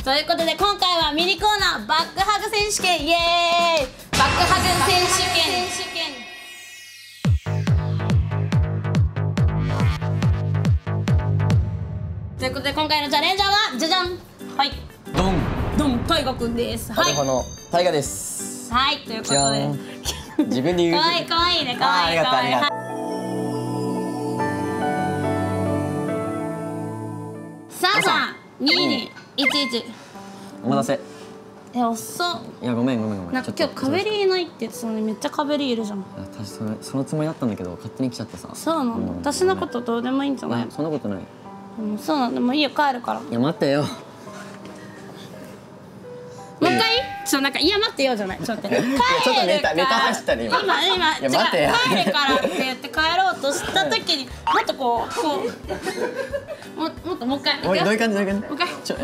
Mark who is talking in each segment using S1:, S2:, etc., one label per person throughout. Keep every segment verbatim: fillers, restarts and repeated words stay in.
S1: ということで今回はミニコーナーバックハグ選手権イエーイ。バックハグ選手権。ということで今回のチャレンジャーはじゃじゃん、はい
S2: ドン
S1: ドン大河くんです。はい、
S2: この大河です。
S1: はい、ということで
S2: 自分で言う。
S1: かわいいかわいいね、かわいいかわいい。さんさんににいちいち。
S2: お待たせ。
S1: え、遅っ。
S2: いやごめんごめんごめん。
S1: なんか今日カベリーいないって言ってたのにめっちゃカベリーいるじゃん。
S2: 私それそのつもりだったんだけど勝手に来ちゃってさ。
S1: そうなの。私のことどうでもいいんじゃないの。
S2: そんなことない。
S1: うん、そうなんでもいいよ、帰るから。
S2: いや待ってよ。
S1: もう一回ちょっとなんかいや待ってよじゃない。ちょっと待って。
S2: ちょっとネタネタ
S1: 帰
S2: 走ったね今。
S1: 今今違う、
S2: 待ってよ
S1: 帰るからって言って帰ろうとした時にもっとこうこうももっともう一回。
S2: おいどういう感じどういう感じ。
S1: もう一回。
S2: ちょ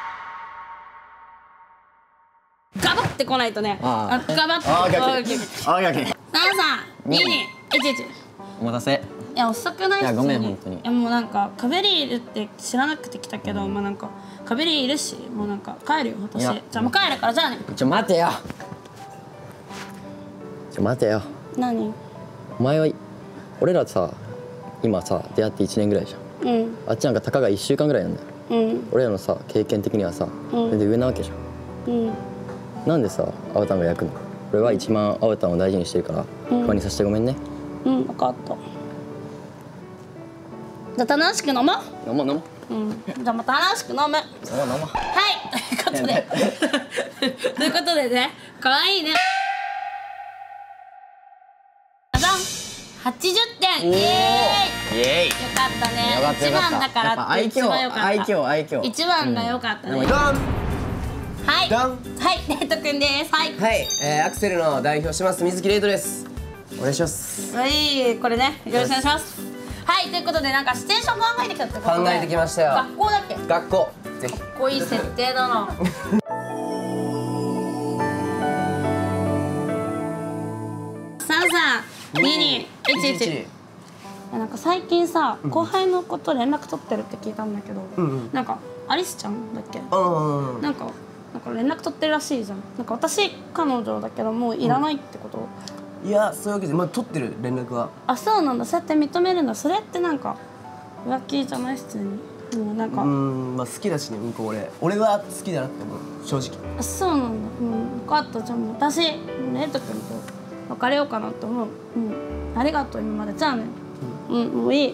S1: ガバってこないとね。
S2: あ
S1: ガバって。
S2: あーオッケーオ
S1: オッ
S2: ッケ
S1: ケー。
S2: ー。あーオッケーオッケー。
S1: さんさんににいちいち。
S2: お待たせ。
S1: いや遅くない。
S2: いやごめん本当に。
S1: いやもうなんかカベリーいるって知らなくて来たけど、まあなんかカベリーいるしもうなんか帰るよ私。じゃあもう帰るからじゃあね。
S2: ちょ待てよ。ちょ待てよ。
S1: 何？
S2: お前は俺らさ今さ出会っていちねんぐらいじゃん。
S1: うん。
S2: あっちなんかたかがいっしゅうかんぐらいなんだよ。
S1: うん。
S2: 俺らのさ経験的にはさ全然上なわけじゃん。
S1: うん。
S2: なんでさアワタンが焼くの？俺は一番アワタンを大事にしてるから不安にさせてごめんね。
S1: うん分かった。じゃあ楽しく飲もう。
S2: 飲もう飲もう。
S1: うん。じゃあまた楽しく飲む。
S2: 飲もう飲もう。
S1: はいということでということでね、かわいいね。はちじゅってん。イエーイ。
S2: イエーイ。
S1: よかったね。
S2: よかった
S1: 一
S2: よかった。
S1: 番だからって一番よかった。
S2: 愛嬌愛嬌。
S1: 一番が良かったね。
S3: ドン
S1: はい。
S3: ドン
S1: はい、レイトくんです。はい。
S3: はい、えー、アクセルの代表します水木レイトです。お願いします。
S1: はい、これね、よろしくお願いします。はい、ということでなんかシチュエーション考えてきたってことで。
S3: 考えてきましたよ。
S1: 学校だっけ？
S3: 学校ぜひ。
S1: かっこいい設定だな。さんさんににいちいち。なんか最近さ、後輩の子と連絡取ってるって聞いたんだけど、なんかアリスちゃんだっけ？
S3: うん。
S1: なんかなんか連絡取ってるらしいじゃん。なんか私彼女だけどもういらないってこと？
S3: いや、そういうわけで、まあ取ってる連絡は。
S1: あ、そうなんだ。そうやって認めるんだ。それってなんか浮気じゃない？普通に。もうなんか。
S3: うん、まあ好きだしね、うんこ俺。俺は好きだなって思う。正直。
S1: あ、そうなんだ。うん、分かった。じゃあもう私レイト君と別れようかなって思う。うん。ありがとう今まで。じゃあね。うん、もういい。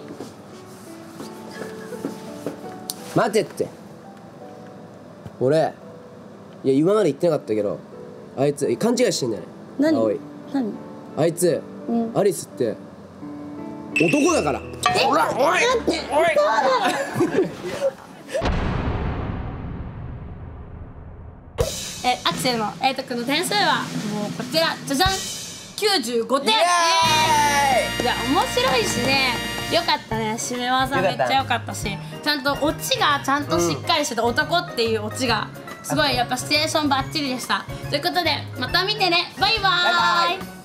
S3: 待てって。俺、いや今まで言ってなかったけど、あいつ勘違いしてんだよね。
S1: 何？
S3: 葵。
S1: 何？
S3: あいつ、
S1: うん、
S3: アリスって男だから。
S1: え？ほら、おい。おい。え、アクセルのエイト君の点数はもうこちらじゃじゃんきゅうじゅうごてん。イエーイ。いや面白いしね、よかったね。締め技めっちゃ良かったし、ちゃんとオチがちゃんとしっかりしてて、男っていうオチがすごいやっぱシチュエーションバッチリでした。ということでまた見てね。バイバーイ。